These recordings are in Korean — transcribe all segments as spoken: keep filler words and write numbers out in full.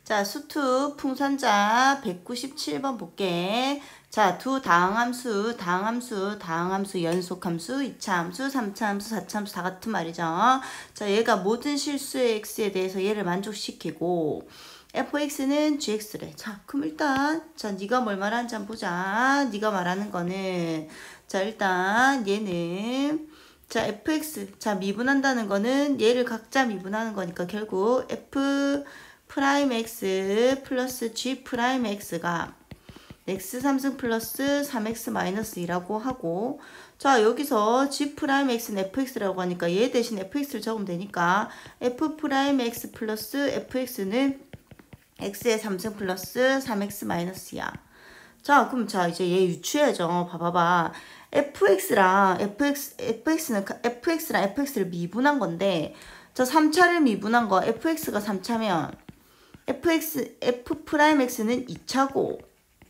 자, 수투 풍선자 백구십칠 번 볼게. 자, 두 다항함수, 다항함수, 다항함수, 연속함수, 이차함수, 삼차함수, 사차함수 다 같은 말이죠. 자, 얘가 모든 실수의 x에 대해서 얘를 만족시키고 에프엑스는 지엑스래. 자, 그럼 일단 자, 네가 뭘 말하는지 한번 보자. 네가 말하는 거는 자, 일단 얘는 자, 에프엑스. 자, 미분한다는 거는 얘를 각자 미분하는 거니까 결국 f 프라임 x 플러스 g 프라임 x가 x 삼승 플러스 삼 엑스 마이너스 이라고 하고, 자, 여기서 g 프라임 x는 fx라고 하니까 얘 대신 fx를 적으면 되니까 f 프라임 x 플러스 fx는 x의 삼승 플러스 삼 엑스 마이너스야. 자, 그럼 자, 이제 얘 유추해야죠. 봐봐봐. fx랑 fx, fx는 fx랑 fx를 미분한 건데, 자, 삼 차를 미분한 거 fx가 삼 차면 fx, f 프라임 x는 이 차고,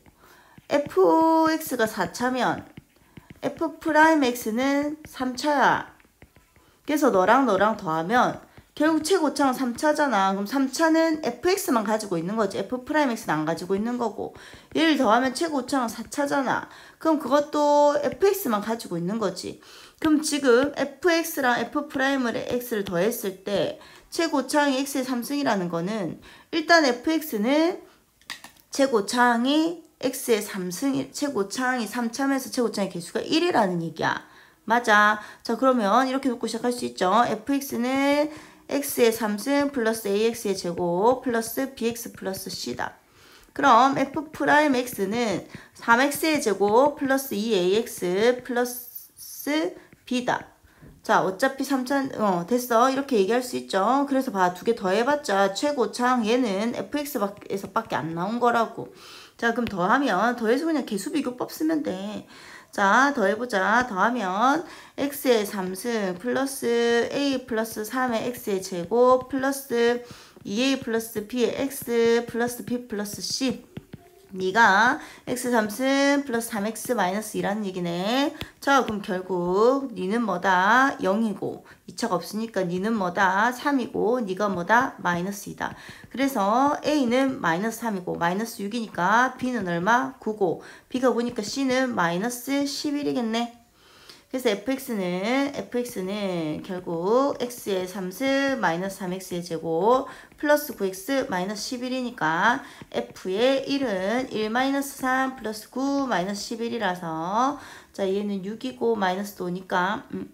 fx가 사 차면 f 프라임 x는 삼 차야. 그래서 너랑 너랑 더하면 결국 최고차는 삼 차잖아. 그럼 삼 차는 fx만 가지고 있는 거지. f 프라임 x는 안 가지고 있는 거고. 얘를 더하면 최고차는 사 차잖아. 그럼 그것도 fx만 가지고 있는 거지. 그럼 지금 fx랑 f 프라임을 x를 더했을 때 최고차항이 x의 삼승이라는 거는 일단 fx는 최고차항이 x의 삼승, 최고차항이 삼 차면서 최고차항의 개수가 일이라는 얘기야. 맞아. 자, 그러면 이렇게 놓고 시작할 수 있죠. fx는 x의 삼승 플러스 ax의 제곱 플러스 bx 플러스 c다. 그럼 f 프라임 x는 삼 엑스의 제곱 플러스 이 에이엑스 플러스 b다. 자, 어차피 삼 차, 어, 됐어. 이렇게 얘기할 수 있죠. 그래서 봐, 두 개 더해봤자 최고차항 얘는 fx에서 밖에 안 나온 거라고. 자, 그럼 더하면, 더해서 그냥 개수비교법 쓰면 돼. 자, 더해보자. 더하면 x의 삼승 플러스 a 플러스 삼의 x의 제곱 플러스 이 에이 플러스 b의 x 플러스 b 플러스 c. 니가 x 삼승 플러스 삼 엑스 마이너스 이라는 얘기네. 자, 그럼 결국 니는 뭐다? 영이고 이 차가 없으니까 니는 뭐다? 삼이고 니가 뭐다? 마이너스 이다. 그래서 a는 마이너스 삼이고 마이너스 육이니까 b는 얼마? 구고 b가 구니까 c는 마이너스 십일이겠네. 그래서 fx는 fx는 결국 x의 삼승 마이너스 삼 엑스의 제곱 플러스 구 엑스 마이너스 십일이니까 f의 일은 일 마이너스 삼 플러스 구 마이너스 십일이라서 자, 얘는 육이고 마이너스 오니까 음,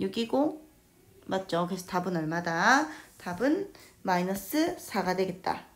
육이고 맞죠? 그래서 답은 얼마다? 답은 마이너스 사가 되겠다.